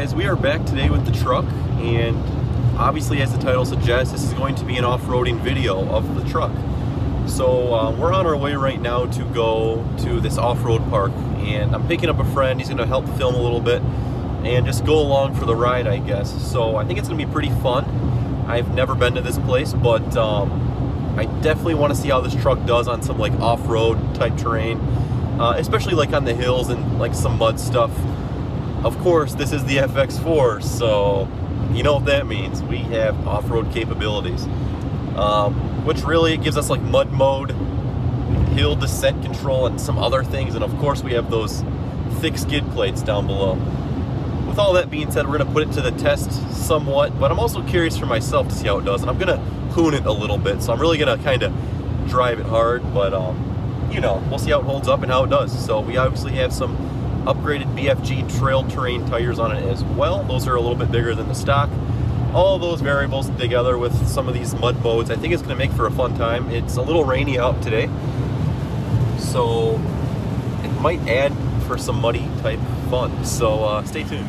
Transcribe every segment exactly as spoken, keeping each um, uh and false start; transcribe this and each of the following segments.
guys, we are back today with the truck, and obviously as the title suggests, this is going to be an off-roading video of the truck. So uh, we're on our way right now to go to this off-road park, and I'm picking up a friend. He's going to help film a little bit and just go along for the ride, I guess. So I think it's going to be pretty fun. I've never been to this place, but um, I definitely want to see how this truck does on some like off-road type terrain, uh, especially like on the hills and like some mud stuff. Of course, this is the F X four, so you know what that means. We have off-road capabilities, um, which really gives us like mud mode, hill descent control, and some other things. And of course, we have those thick skid plates down below. With all that being said, we're going to put it to the test somewhat, but I'm also curious for myself to see how it does. And I'm going to hoon it a little bit, so I'm really going to kind of drive it hard, but um, you know, we'll see how it holds up and how it does. So we obviously have some upgraded B F G trail terrain tires on it as well. Those are a little bit bigger than the stock. All those variables together with some of these mud modes, I think it's going to make for a fun time. It's a little rainy out today, so it might add for some muddy type fun. So uh, stay tuned.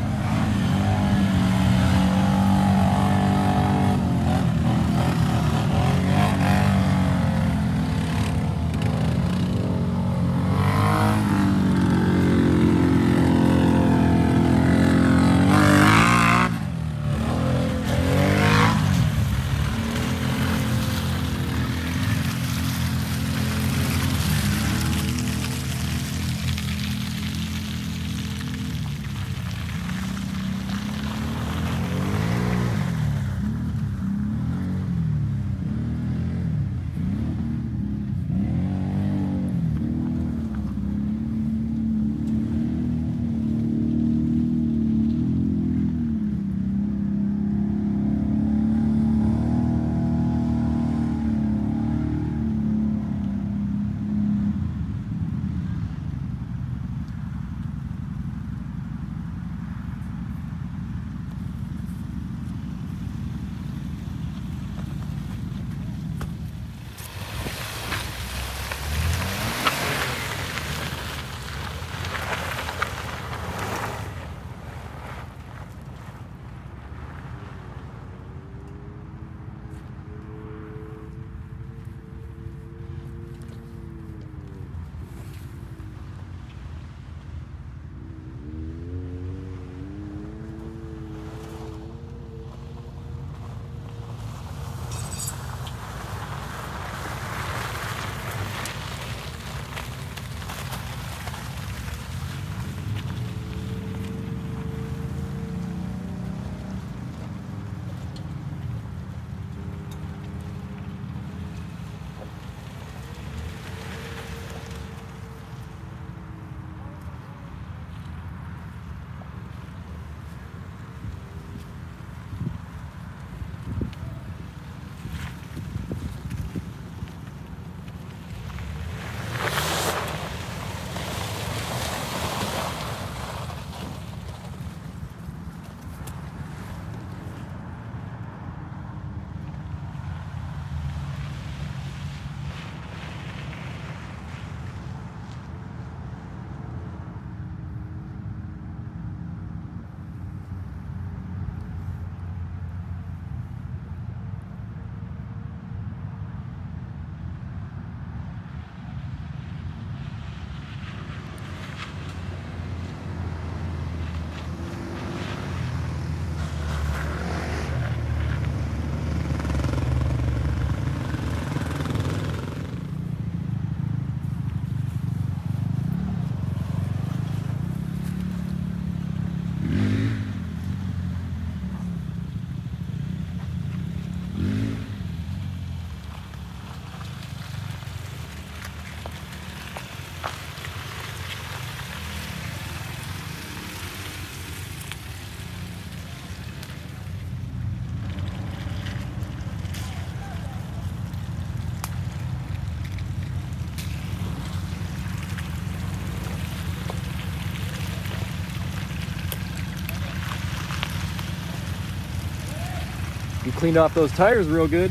You cleaned off those tires real good.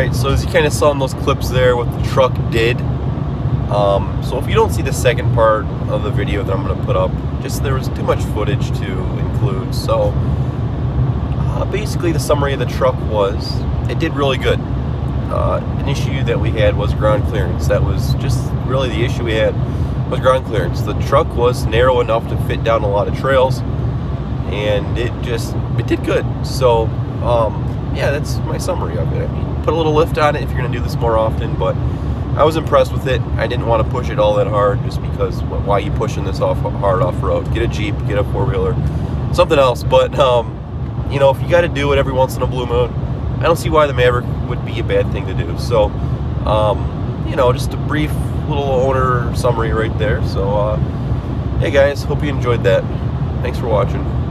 Alright, so as you kind of saw in those clips there, what the truck did. Um, so if you don't see the second part of the video that I'm going to put up, just there was too much footage to include. So uh, basically the summary of the truck was, it did really good. Uh, an issue that we had was ground clearance. That was just really the issue we had, was ground clearance. The truck was narrow enough to fit down a lot of trails, and it just, it did good. So um, yeah, that's my summary of it. I mean, put a little lift on it if you're going to do this more often, but I was impressed with it. I didn't want to push it all that hard, just because why are you pushing this off hard off-road? Get a Jeep, get a four-wheeler, something else. But um, you know, if you got to do it every once in a blue moon, I don't see why the Maverick would be a bad thing to do. So um, you know, just a brief little owner summary right there. So uh, hey guys, hope you enjoyed that. Thanks for watching.